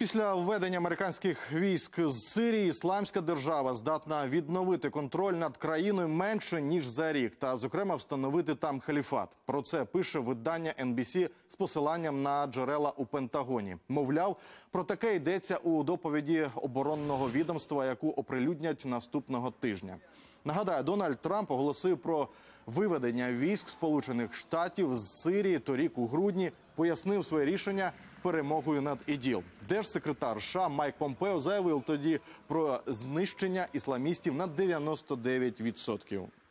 Після введення американських військ з Сирії Ісламська держава здатна відновити контроль над країною менше, ніж за рік, та, зокрема, встановити там халіфат. Про це пише видання NBC з посиланням на джерела у Пентагоні. Мовляв, про таке йдеться у доповіді оборонного відомства, яку оприлюднять наступного тижня. Нагадаю, Дональд Трамп оголосив про виведення військ Сполучених Штатів з Сирії торік у грудні, пояснив своє рішення перемогою над ІДІЛ. Держсекретар США Майк Помпео заявив тоді про знищення ісламістів на 99%.